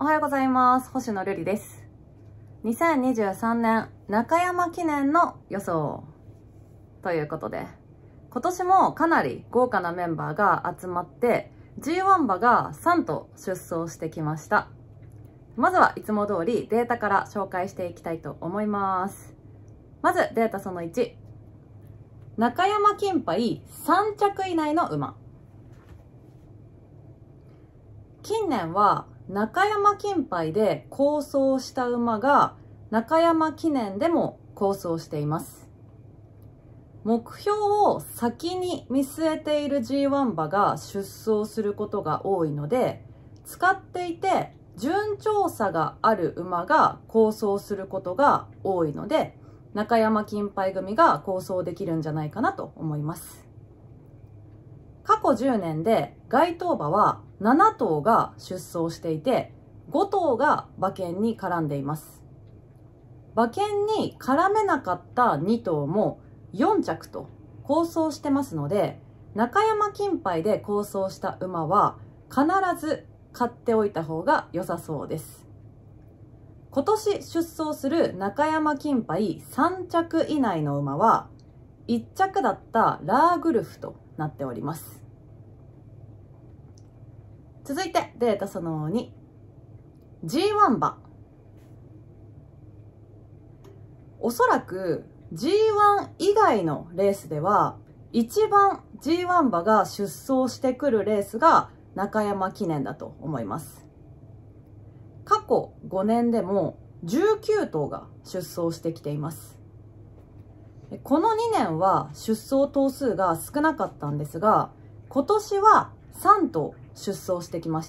おはようございます。星野瑠璃です。2023年中山記念の予想ということで、今年もかなり豪華なメンバーが集まって G1 馬が3頭出走してきました。まずはいつも通りデータから紹介していきたいと思います。まずデータその1、中山金杯3着以内の馬。近年は中山金杯で好走した馬が中山記念でも好走しています。目標を先に見据えている G1 馬が出走することが多いので、使っていて順調さがある馬が好走することが多いので、中山金杯組が好走できるんじゃないかなと思います。過去10年で該当馬は7頭が出走していて、5頭が馬券に絡んでいます。馬券に絡めなかった2頭も4着と好走してますので、中山金杯で好走した馬は必ず買っておいた方が良さそうです。今年出走する中山金杯3着以内の馬は1着だったラーグルフとなっております。続いてデータその2、 G1 馬。おそらく G1 以外のレースでは一番 G1 馬が出走してくるレースが中山記念だと思います。過去5年でも19頭が出走してきています。この2年は出走頭数が少なかったんですが、今年は3頭出走してきました。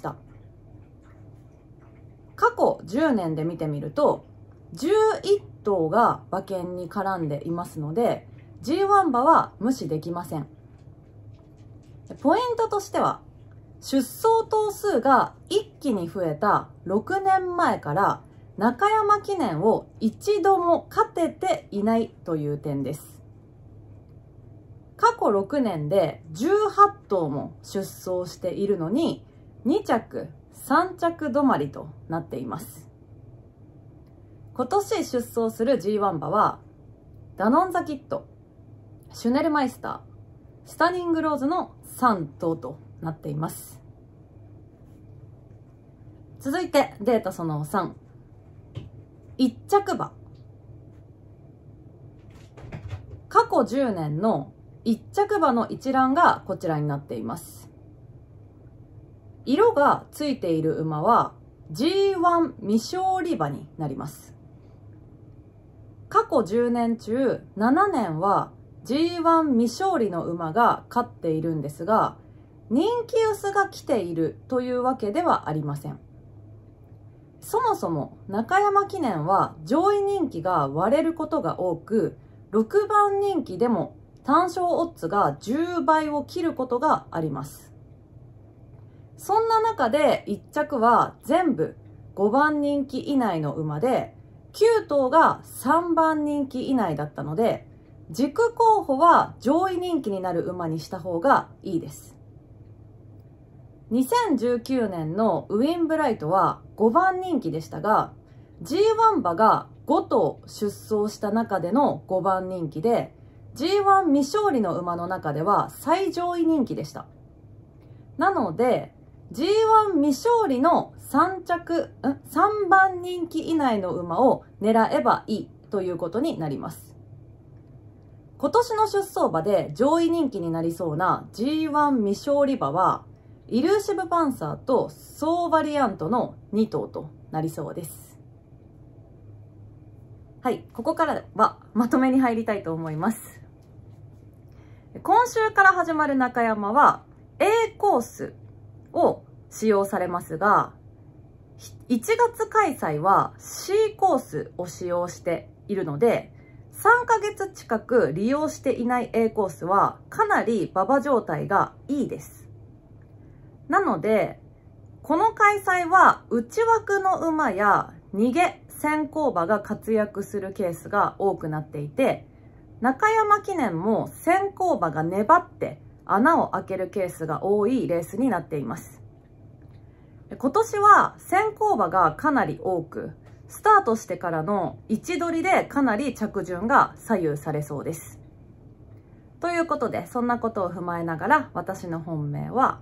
過去10年で見てみると11頭が馬券に絡んでいますので、 G1 馬は無視できません。ポイントとしては、出走頭数が一気に増えた6年前から中山記念を一度も勝てていないという点です。過去6年で18頭も出走しているのに2着3着止まりとなっています。今年出走する G1 馬はダノンザキッド、シュネルマイスター、スタニングローズの3頭となっています。続いてデータその3、1着馬。過去10年の1着馬の一覧がこちらになっています。色がついている馬は G1 未勝利馬になります。過去10年中7年は G1 未勝利の馬が勝っているんですが、人気薄が来ているというわけではありません。そもそも中山記念は上位人気が割れることが多く、6番人気でも単勝オッズが10倍を切ることがあります。そんな中で1着は全部5番人気以内の馬で、9頭が3番人気以内だったので、軸候補は上位人気になる馬にした方がいいです。2019年のウィンブライトは5番人気でしたが、 G1 馬が5頭出走した中での5番人気で、 G1 未勝利の馬の中では最上位人気でした。なので G1 未勝利の3番人気以内の馬を狙えばいいということになります。今年の出走馬で上位人気になりそうな G1 未勝利馬はイルーシブパンサーとソーバリアントの2頭となりそうです。はい、ここからはまとめに入りたいと思います。今週から始まる中山は A コースを使用されますが、1月開催は C コースを使用しているので、3ヶ月近く利用していない A コースはかなり馬場状態がいいです。なので、この開催は内枠の馬や逃げ先行馬が活躍するケースが多くなっていて、中山記念も先行馬が粘って穴を開けるケースが多いレースになっています。 今年は先行馬がかなり多く、スタートしてからの位置取りでかなり着順が左右されそうです。ということで、そんなことを踏まえながら、私の本命は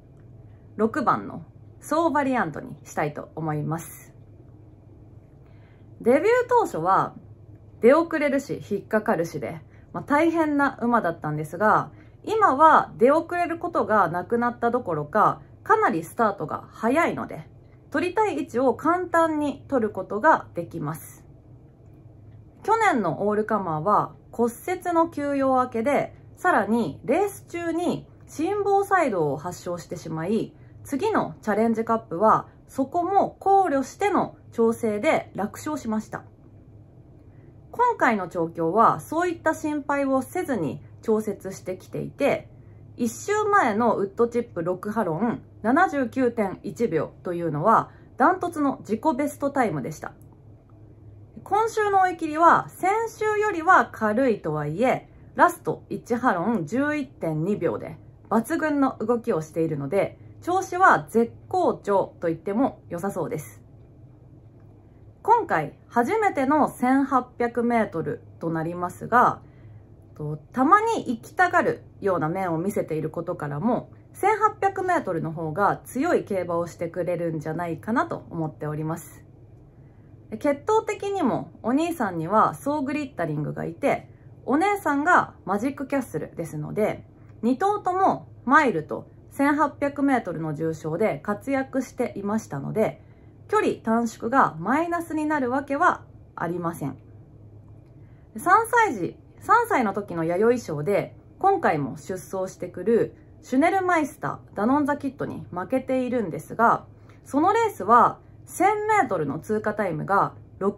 6番のソーバリアントにしたいと思います。デビュー当初は出遅れるし引っかかるしで、大変な馬だったんですが、今は出遅れることがなくなったどころか、かなりスタートが早いので、取りたい位置を簡単に取ることができます。去年のオールカマーは骨折の休養明けで、さらにレース中に心房細動を発症してしまい、次のチャレンジカップはそこも考慮しての調整で落勝しました。今回の調教はそういった心配をせずに調節してきていて、1周前のウッドチップ6ハロン 79.1 秒というのはダントツの自己ベストタイムでした。今週の追い切りは先週よりは軽いとはいえ、ラスト1ハロン 11.2 秒で抜群の動きをしているので、調子は絶好調と言っても良さそうです。今回初めての 1800m となりますが、たまに行きたがるような面を見せていることからも、1800m の方が強い競馬をしてくれるんじゃないかなと思っております。血統的にもお兄さんにはソーグリッタリングがいて、お姉さんがマジックキャッスルですので、2頭ともマイルと 1800m の重賞で活躍していましたので、距離短縮がマイナスになるわけはありません。3歳の時の弥生賞で今回も出走してくるシュネルマイスターダノンザキットに負けているんですが、そのレースは 1000m の通過タイムが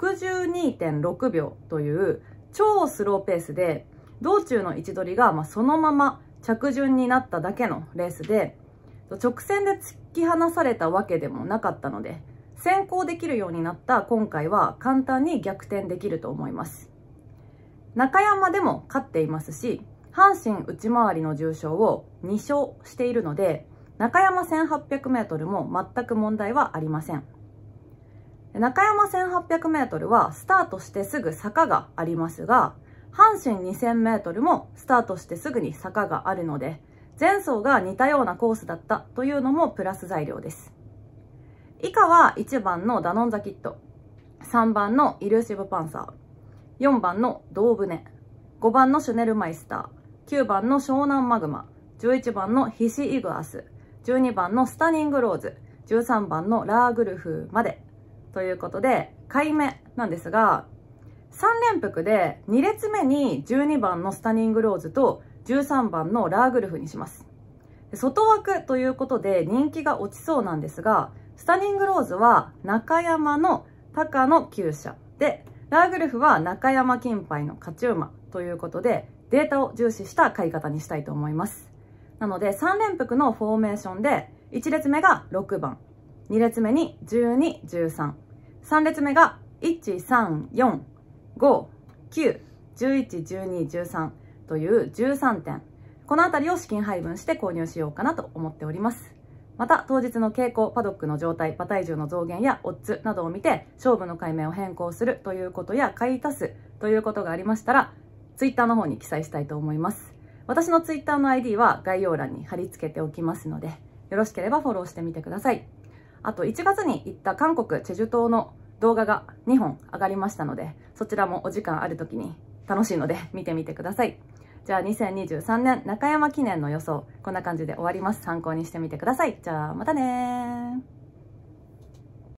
62.6 秒という超スローペースで、道中の位置取りがそのまま着順になっただけのレースで、直線で突き放されたわけでもなかったので、先行できるようになった今回は簡単に逆転できると思います。中山でも勝っていますし、阪神内回りの重賞を2勝しているので、中山 1800m も全く問題はありません。中山 1800m はスタートしてすぐ坂がありますが、阪神 2000m もスタートしてすぐに坂があるので、前走が似たようなコースだったというのもプラス材料です。以下は1番のダノンザキット、3番のイルーシブパンサー、4番のドーブネ、5番のシュネルマイスター、9番の湘南マグマ、11番のヒシイグアス、12番のスタニングローズ、13番のラーグルフまでということで、買い目なんですが、3連複で2列目に12番のスタニングローズと13番のラーグルフにします。外枠ということで人気が落ちそうなんですが、スタニングローズは中山の高の厩舎で、ラーグルフは中山金杯の勝ち馬ということで、データを重視した買い方にしたいと思います。なので3連複のフォーメーションで、1列目が6番、2列目に12、13、3列目が1、3、4、5、9、11、12、13という13点。このあたりを資金配分して購入しようかなと思っております。また、当日の傾向、パドックの状態、馬体重の増減やオッズなどを見て、勝負の買い目を変更するということや、買い足すということがありましたら、Twitter の方に記載したいと思います。私の Twitter の ID は概要欄に貼り付けておきますので、よろしければフォローしてみてください。あと、1月に行った韓国チェジュ島の動画が2本上がりましたので、そちらもお時間ある時に楽しいので見てみてください。じゃあ2023年中山記念の予想、こんな感じで終わります。参考にしてみてください。じゃあまたねー。